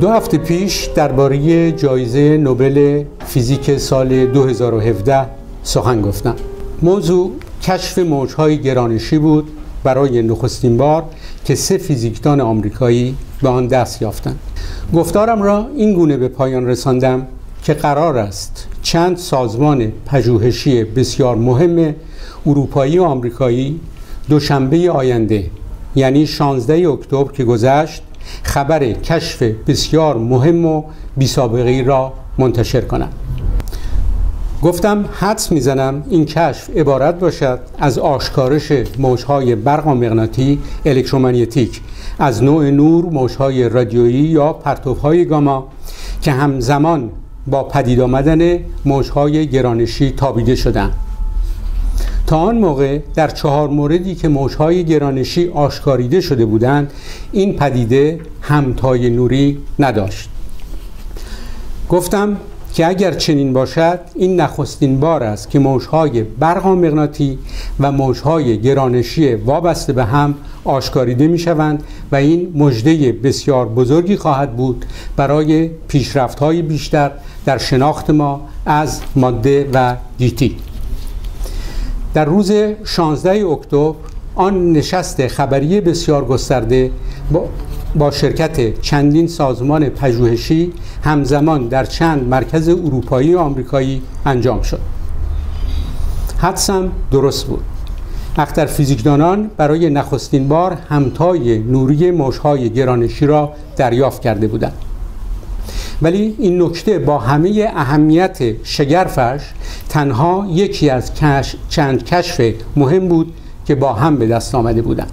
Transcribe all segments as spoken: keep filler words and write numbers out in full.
دو هفته پیش درباره جایزه نوبل فیزیک سال دو هزار و هفده سخن گفتم. موضوع کشف موج‌های گرانشی بود برای نخستین بار که سه فیزیکدان آمریکایی به آن دست یافتند. گفتارم را این گونه به پایان رساندم که قرار است چند سازمان پژوهشی بسیار مهم اروپایی و آمریکایی دوشنبه آینده، یعنی شانزده اکتبر که گذشت، خبر کشف بسیار مهم و بی‌سابقه‌ای را منتشر کنند. گفتم حدس میزنم این کشف عبارت باشد از آشکارش موج‌های برق‌مغناطیسی الکترومغناطیک از نوع نور، موج‌های رادیویی یا پرتوهای گاما که همزمان با پدید آمدن موج‌های گرانشی تابیده شدند. تا آن موقع در چهار موردی که موج‌های گرانشی آشکاریده شده بودند این پدیده همتای نوری نداشت. گفتم که اگر چنین باشد این نخستین بار است که موج‌های برق‌مغناطیسی و موج‌های گرانشی وابسته به هم آشکاریده می‌شوند و این مژده بسیار بزرگی خواهد بود برای پیشرفت‌های بیشتر در شناخت ما از ماده و گیتی. در روز شانزده اکتبر آن نشست خبری بسیار گسترده با با شرکت چندین سازمان پژوهشی همزمان در چند مرکز اروپایی و آمریکایی انجام شد. حدسم درست بود. اختر فیزیکدانان برای نخستین بار همتای نوری موج‌های گرانشی را دریافت کرده بودند. ولی این نکته با همه اهمیت شگرفش تنها یکی از کش... چند کشف مهم بود که با هم به دست آمده بودند.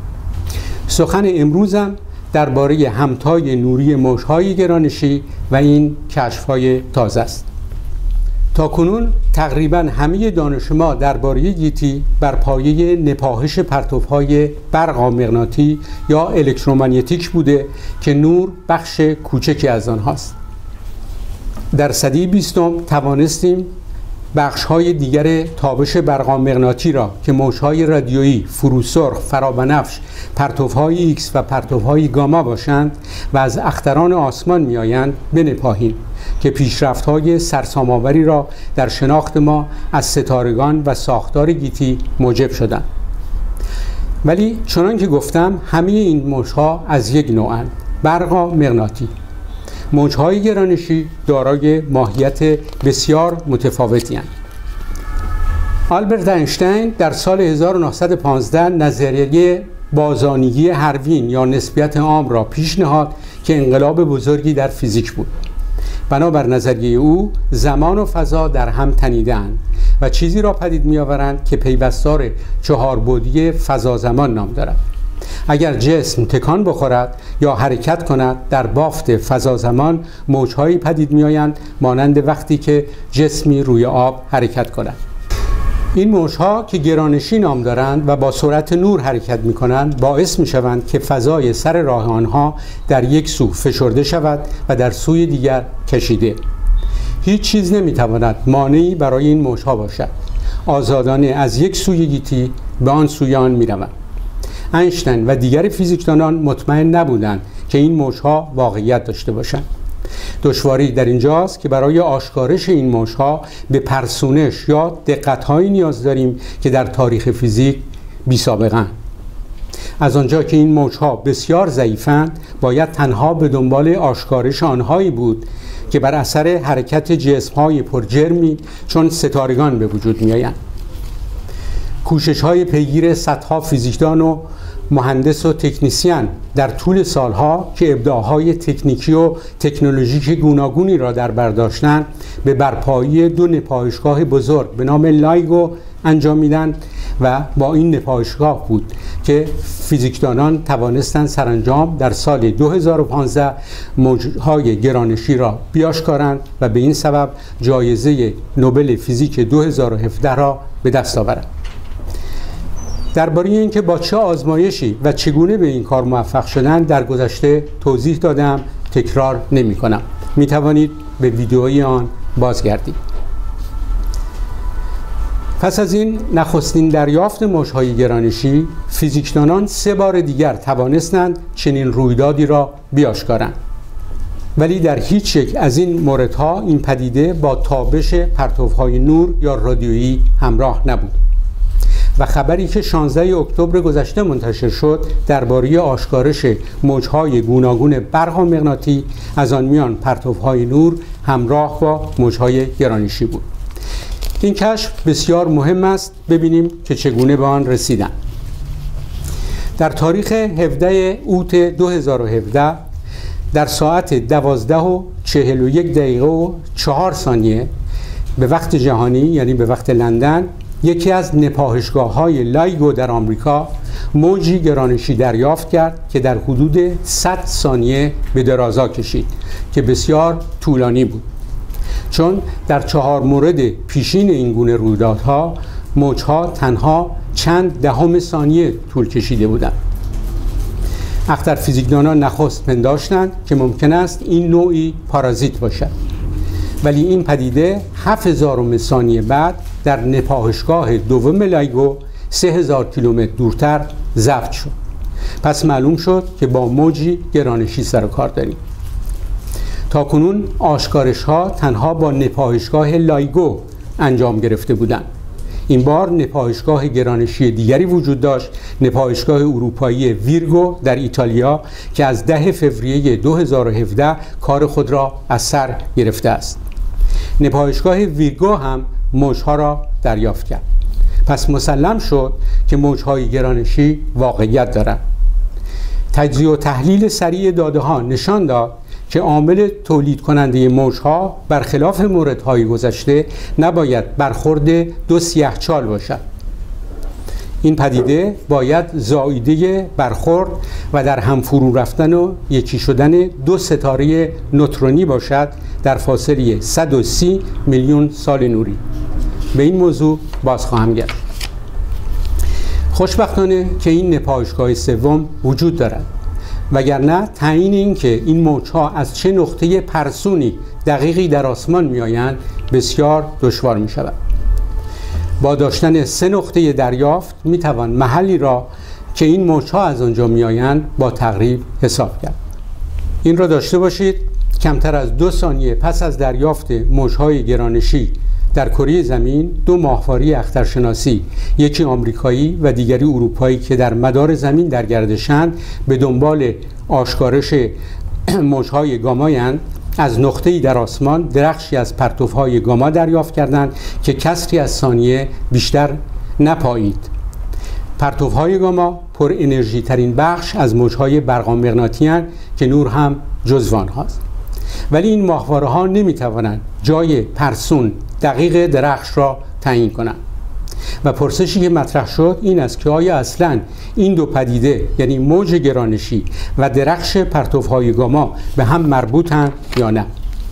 سخن امروزم درباره همتای نوری موج‌های گرانشی و این کشف‌های تازه است. تاکنون تقریباً همه دانش ما درباره گیتی بر پایه نپاهش پرتوهای برق‌مغناطیسی یا الکترومغناطیک بوده که نور بخش کوچکی از آنهاست. در سده بیستم توانستیم بخش‌های دیگر تابش برق‌مغناطیسی را که موج‌های رادیویی، فروسرخ، فرابنفش، پرتوهای ایکس و پرتوهای گاما باشند و از اختران آسمان می‌آیند بنپاهیم که پیشرفت‌های سرسام‌آوری را در شناخت ما از ستارگان و ساختار گیتی موجب شدند. ولی چنان که گفتم همه این موج‌ها از یک نوعند، برق‌مغناطیسی. موج‌های گرانشی دارای ماهیت بسیار متفاوتی هستند. آلبرت اینشتین در سال هزار و نهصد و پانزده نظریه بازانگی هروین یا نسبیت عام را پیشنهاد که انقلاب بزرگی در فیزیک بود. بنابر نظریه او زمان و فضا در هم تنیده‌اند و چیزی را پدید می‌آورند که پیوستار چهاربعدی فضا زمان نام دارد. اگر جسم تکان بخورد یا حرکت کند در بافت فضا زمان موج‌هایی پدید می‌آیند مانند وقتی که جسمی روی آب حرکت کند. این موج‌ها که گرانشی نام دارند و با سرعت نور حرکت می‌کنند باعث می‌شوند که فضای سر راه آنها در یک سو فشرده شود و در سوی دیگر کشیده. هیچ چیز نمی‌تواند مانعی برای این موج‌ها باشد. آزادانه از یک سوی گیتی به آن سوی آن می‌روند. اینشتین و دیگر فیزیکدانان مطمئن نبودند که این موج‌ها واقعیت داشته باشند. دشواری در اینجاست که برای آشکارش این موج‌ها به پرسونش یا دقت‌هایی نیاز داریم که در تاریخ فیزیک بی‌سابقه‌اند. از آنجا که این موج‌ها بسیار ضعیفند باید تنها به دنبال آشکارش آنهایی بود که بر اثر حرکت جسم‌های پرجرمی چون ستارگان به وجود می‌آیند. کوشش‌های پیگیر صدها فیزیکدان و مهندس و تکنیسیان در طول سالها که ابداعهای تکنیکی و تکنولوژیک گوناگونی را در بر داشتند به برپایی دو نپایشگاه بزرگ به نام لایگو انجامیدند و با این نپایشگاه بود که فیزیکدانان توانستند سرانجام در سال دو هزار و پانزده موج‌های گرانشی را بیاشکارند و به این سبب جایزه نوبل فیزیک دو هزار و هفده را به دست آورند. درباره اینکه با چه آزمایشی و چگونه به این کار موفق شدند در گذشته توضیح دادم، تکرار نمی کنم. می توانید به ویدئوی آن بازگردید. پس از این نخستین دریافت موج‌های گرانشی، فیزیکدانان سه بار دیگر توانستند چنین رویدادی را بیاشکارند. ولی در هیچ یک از این موردها این پدیده با تابش پرتوهای نور یا رادیویی همراه نبود و خبری که شانزده اکتبر گذشته منتشر شد درباره آشکارش موج‌های گوناگون برق و مغناطیسی از آن میان پرتوهای نور همراه با موج‌های گرانشی بود. این کشف بسیار مهم است. ببینیم که چگونه به آن رسیدند. در تاریخ هفدهم اوت دو هزار و هفده در ساعت دوازده و چهل و یک دقیقه و چهار ثانیه به وقت جهانی، یعنی به وقت لندن، یکی از نپاهشگاه‌های لایگو در آمریکا موجی گرانشی دریافت کرد که در حدود صد ثانیه به درازا کشید که بسیار طولانی بود، چون در چهار مورد پیشین این گونه رویدادها موجها تنها چند دهم ثانیه طول کشیده بودند. اختر فیزیکدانان نخست پنداشتند که ممکن است این نوعی پارازیت باشد، ولی این پدیده هفت هزارم ثانیه بعد در نپاهشگاه دوم لایگو سه هزار کیلومتر دورتر ضبط شد. پس معلوم شد که با موجی گرانشی سر و کار داریم. تاکنون آشکارش ها تنها با نپاهشگاه لایگو انجام گرفته بودند. این بار نپاهشگاه گرانشی دیگری وجود داشت، نپاهشگاه اروپایی ویرگو در ایتالیا که از ده فوریه دو هزار و هفده کار خود را از سر گرفته است. نپاهشگاه ویرگو هم موجها را دریافت کرد. پس مسلم شد که موجهای گرانشی واقعیت دارند. تجزیه و تحلیل سریع داده ها نشان داد که عامل تولید کننده موجها برخلاف موردهای گذشته نباید برخورد دو سیاهچال باشد. این پدیده باید زائیده برخورد و در هم فرو رفتن و یکی شدن دو ستاره نوترونی باشد در فاصله صد و سی میلیون سال نوری. به این موضوع باز خواهم گشت. خوشبختانه که این نپاهشگاه سوم وجود دارد، وگرنه تعیین این که این موجها از چه نقطه پرسونی دقیقی در آسمان میآیند بسیار دشوار می شود. با داشتن سه نقطه دریافت می توان محلی را که این موجها از آنجا میآیند با تقریب حساب کرد. این را داشته باشید کمتر از دو ثانیه پس از دریافت موجهای گرانشی در کره زمین دو ماهواره اخترشناسی، یکی آمریکایی و دیگری اروپایی که در مدار زمین در گردشند به دنبال آشکارش موجهای گامایند، از نقطه‌ای در آسمان درخشی از پرتوهای گاما دریافت کردند که کسری از ثانیه بیشتر نپایید. پرتوهای گاما پر انرژی ترین بخش از موجهای برق‌مغناطیسی اند که نور هم جزو آنهاست. ولی این ماهواره ها نمی توانند جای پرسون دقیق درخش را تعیین کنند. و پرسشی که مطرح شد این است که آیا اصلاً این دو پدیده، یعنی موج گرانشی و درخش پرتوهای گاما، به هم مربوطند یا نه؟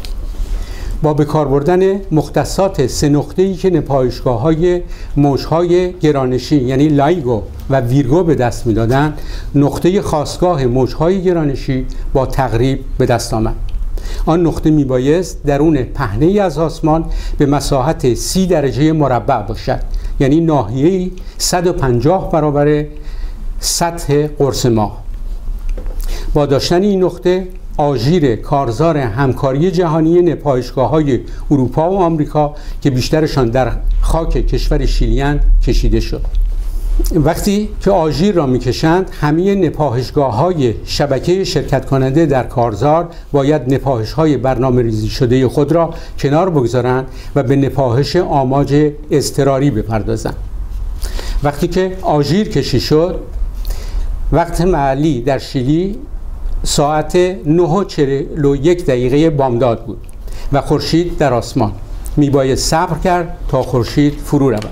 با به کار بردن مختصات سه نقطه‌ای که نپاهشگاه‌های موج‌های گرانشی یعنی لایگو و ویرگو به دست می‌دادند، نقطه خاستگاه موج‌های گرانشی با تقریب به دست آمد. آن نقطه میبایست درون پهنه‌ای از آسمان به مساحت سی درجه مربع باشد، یعنی ناحیه‌ای صد و پنجاه برابر سطح قرص ماه. با داشتن این نقطه آژیر کارزار همکاری جهانی نپاهشگاه‌های اروپا و آمریکا که بیشترشان در خاک کشور شیلی‌اند کشیده شد. وقتی که آژیر را میکشند، همه نپاهشگاه‌های شبکه شرکت کننده در کارزار باید نپاهش‌های برنامه ریزی شده خود را کنار بگذارند و به نپاهش آماج اضطراری بپردازند. وقتی که آژیر کشی شد، وقت محلی در شیلی ساعت نه و چهل و یک دقیقه بامداد بود و خورشید در آسمان. میباید صبر کرد تا خورشید فرو رود.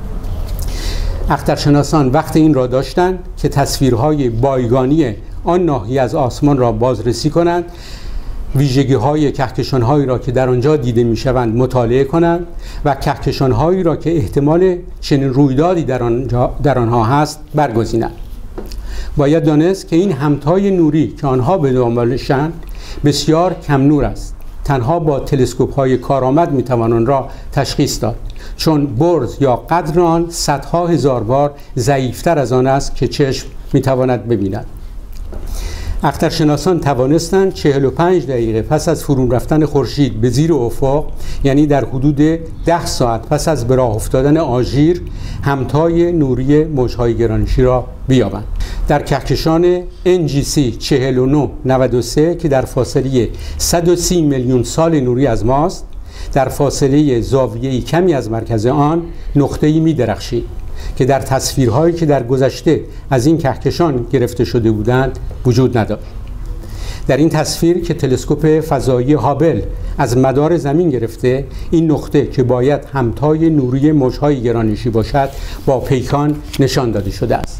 اخترشناسان وقت این را داشتند که تصویرهای بایگانی آن ناحیه از آسمان را بازرسی کنند، ویژگی‌های کهکشان‌هایی را که در آنجا دیده می‌شوند مطالعه کنند و کهکشان‌هایی را که احتمال چنین رویدادی در آنجا در آنها هست برگزینند. باید دانست که این همتای نوری که آنها به دنبالشند بسیار کم نور است. تنها با تلسکوپ‌های کارآمد می‌توان آن را تشخیص داد، چون برز یا قدر آن صدها هزار بار ضعیف‌تر از آن است که چشم می‌تواند ببیند. اخترشناسان توانستند چهل و پنج دقیقه پس از فرو رفتن خورشید به زیر افق، یعنی در حدود ده ساعت پس از به راه افتادن آژیر، همتای نوری موج‌های گرانشی را بیابند. در کهکشان ان جی سی چهل و نه نود و سه که در فاصله صد و سی میلیون سال نوری از ماست، در فاصله زاویه‌ای کمی از مرکز آن نقطه‌ای می‌درخشید که در تصویرهایی که در گذشته از این کهکشان گرفته شده بودند وجود نداشت. در این تصویر که تلسکوپ فضایی هابل از مدار زمین گرفته، این نقطه که باید همتای نوری موج‌های گرانشی باشد با پیکان نشان داده شده است.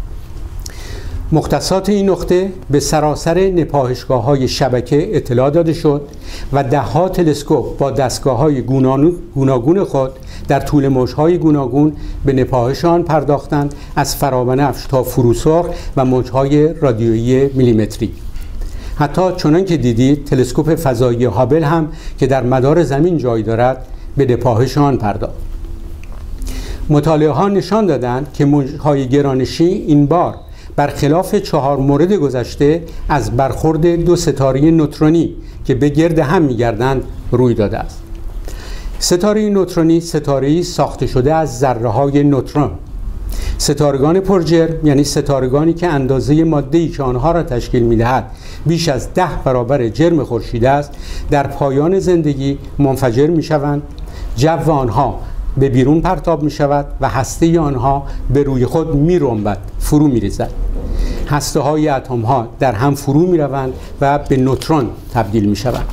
مختصات این نقطه به سراسر نپاهشگاه‌های شبکه اطلاع داده شد و ده‌ها تلسکوپ با دستگاه‌های گوناگون خود در طول موج‌های گوناگون به نپاهش آن پرداختند، از فرابنفش تا فروسرخ و موج‌های رادیویی میلیمتری. حتی چنان که دیدید تلسکوپ فضایی هابل هم که در مدار زمین جای دارد به نپاهش آن پرداخت. مطالعه ها نشان دادند که موج‌های گرانشی این بار برخلاف چهار مورد گذشته از برخورد دو ستاره نوترونی که به گرد هم می‌گردند روی داده است. ستاره نوترونی ستاره‌ای ساخته شده از ذره‌های نوترون. ستارگان پرجرم، یعنی ستارگانی که اندازه ماده‌ای که آنها را تشکیل می‌دهد بیش از ده برابر جرم خورشید است، در پایان زندگی منفجر می‌شوند، جو آنها به بیرون پرتاب می‌شود و هسته آنها به روی خود می‌رنبد، فرو می‌ریزد. هسته‌های اتم‌ها در هم فرو می‌روند و به نوترون تبدیل می‌شوند.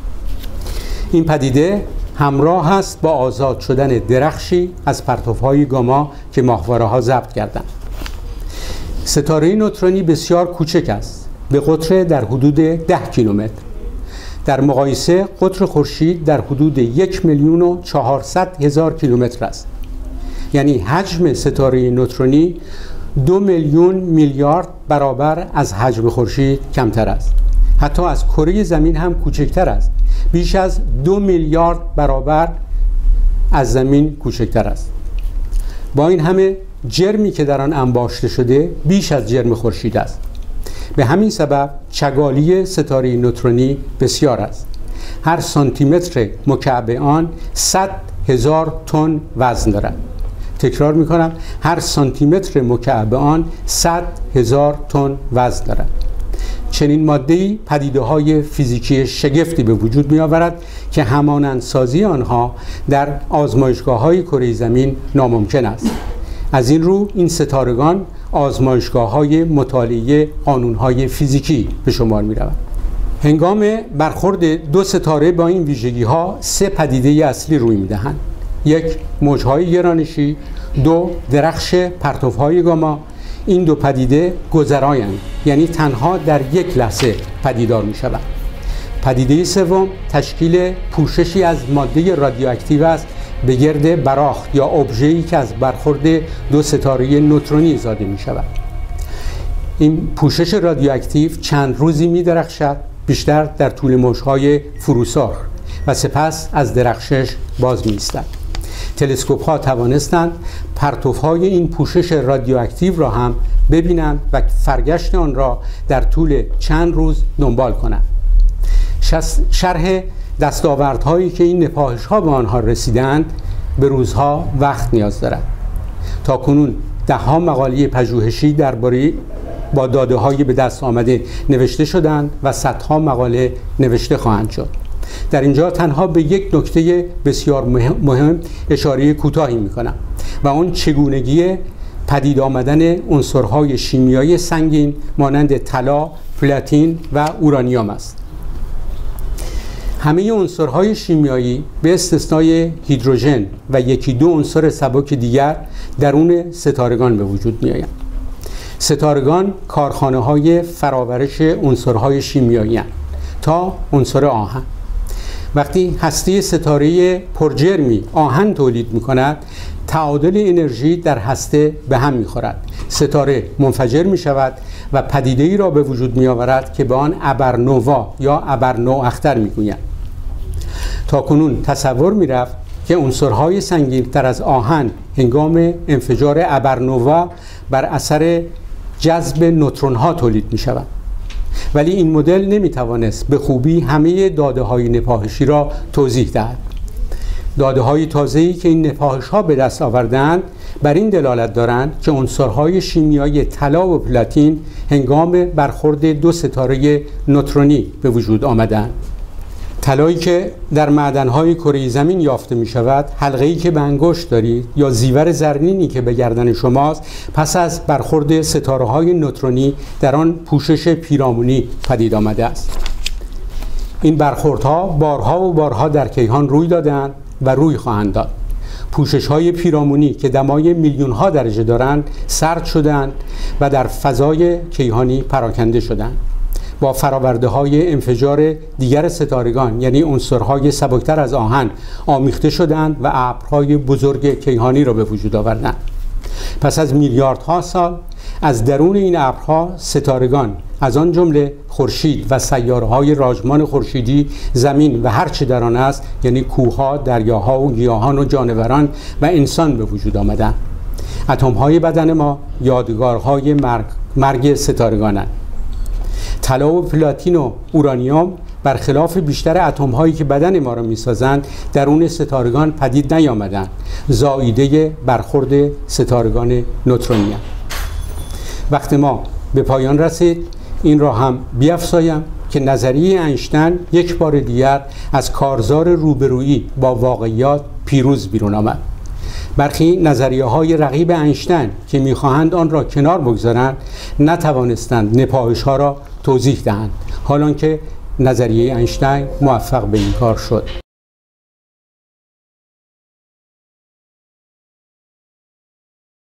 این پدیده همراه است با آزاد شدن درخشی از پرتوهای گاما که ماهواره‌ها ضبط کردند. ستاره نوترونی بسیار کوچک است، به قطر در حدود ده کیلومتر. در مقایسه قطر خورشید در حدود یک میلیون و چهارصد هزار کیلومتر است. یعنی حجم ستاره نوترونی دو میلیون میلیارد برابر از حجم خورشید کمتر است. حتی از کره زمین هم کوچکتر است. بیش از دو میلیارد برابر از زمین کوچکتر است. با این همه جرمی که در آن انباشته شده بیش از جرم خورشید است. به همین سبب چگالی ستاره نوترونی بسیار است. هر سانتی متر مکعب آن صد هزار تن وزن دارد. تکرار میکنم، هر سانتی متر مکعب آن صد هزار تن وزن دارد. چنین ماده‌ای پدیده‌های فیزیکی شگفتی به وجود می‌آورد که همانندسازی آنها در آزمایشگاه‌های کره زمین ناممکن است. از این رو این ستارگان آزمایشگاه‌های مطالعه قانون‌های فیزیکی به شمار می‌روند. هنگام برخورد دو ستاره با این ویژگی‌ها سه پدیده اصلی روی می‌دهند. یک، موج‌های گرانشی، دو، درخش پرتوهای گاما. این دو پدیده گذرایند، یعنی تنها در یک لحظه پدیدار می‌شوند. پدیده سوم تشکیل پوششی از ماده رادیواکتیو است به گرد براق یا ابژه‌ای که از برخورد دو ستاره نوترونی زاده می‌شود. این پوشش رادیواکتیو چند روزی می‌درخشد، بیشتر در طول موج‌های فروسرخ، و سپس از درخشش باز می‌ایستد. تلسکوپ‌ها توانستند پرتوهای این پوشش رادیواکتیو را هم ببینند و فرگشت آن را در طول چند روز دنبال کنند. شرح دستاوردهایی که این نپاهش‌ها به آنها رسیدند به روزها وقت نیاز دارد. تاکنون ده‌ها مقاله پژوهشی درباره با داده‌های به دست آمده نوشته شدند و صدها مقاله نوشته خواهند شد. در اینجا تنها به یک نکته بسیار مهم اشاره کوتاهی می‌کنم و اون چگونگی پدید آمدن عنصرهای شیمیایی سنگین مانند طلا، پلاتین و اورانیوم است. همه عنصرهای شیمیایی به استثنای هیدروژن و یکی دو عنصر سبک دیگر درون ستارگان به وجود می‌آیند. ستارگان کارخانه‌های فراورش عنصرهای شیمیایی اند تا عنصر آهن. وقتی هسته ستاره پرجرمی آهن تولید می‌کند، تعادل انرژی در هسته به هم می‌خورد. ستاره منفجر می‌شود و پدیده‌ای را به وجود می‌آورد که به آن ابرنووا یا ابرنواختر می‌گویند. تاکنون تصور می‌رفت که عنصرهای سنگین‌تر از آهن هنگام انفجار ابرنووا بر اثر جذب نوترون‌ها تولید می‌شوند. ولی این مدل نمیتوانست به خوبی همه داده های نپاهشی را توضیح دهد. داده های تازه‌ای که این نپاهش ها به دست آوردند بر این دلالت دارند که عنصرهای شیمیایی طلا و پلاتین هنگام برخورد دو ستاره نوترونی به وجود آمدند. طلایی که در معدن‌های کره زمین یافته می‌شود، حلقه‌ای که به انگشت دارید یا زیور زرینی که به گردن شماست، پس از برخورد ستاره‌های نوترونی در آن پوشش پیرامونی پدید آمده است. این برخوردها بارها و بارها در کیهان روی دادند و روی خواهند داد. پوشش‌های پیرامونی که دمای میلیون‌ها درجه دارند سرد شدند و در فضای کیهانی پراکنده شدند. با فرآورده‌های انفجار دیگر ستارگان، یعنی عنصرهای سبکتر از آهن، آمیخته شدند و ابرهای بزرگ کیهانی را به وجود آوردند. پس از میلیاردها سال از درون این ابرها ستارگان، از آن جمله خورشید و سیاره‌های راجمان خورشیدی، زمین و هر چه در آن است، یعنی کوه‌ها، دریاها و گیاهان و جانوران و انسان به وجود آمدند. اتم‌های بدن ما یادگارهای مرگ, مرگ ستارگانند. طلا و پلاتین و اورانیوم برخلاف بیشتر اتم‌هایی که بدن ما را می‌سازند درون ستارگان پدید نیامدند. زائیده برخورد ستارگان نوترونی. وقت ما به پایان رسید. این را هم بیفزایم که نظریه اینشتین یک بار دیگر از کارزار روبرویی با واقعیات پیروز بیرون آمد. برخی نظریه‌های رقیب اینشتین که می‌خواهند آن را کنار بگذارند نتوانستند نپاهش‌ها را توضیح دهند، حالانکه نظریه اینشتین موفق به این کار شد.